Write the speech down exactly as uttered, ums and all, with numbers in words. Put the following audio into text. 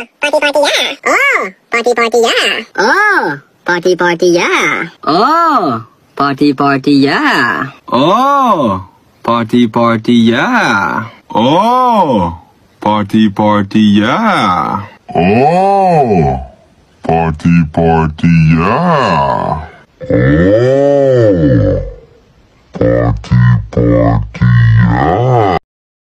party party yeah. Oh, party party yeah. Oh, party party yeah. Oh, party party yeah. Oh, party party yeah. Oh, party party yeah. Oh, party party yeah.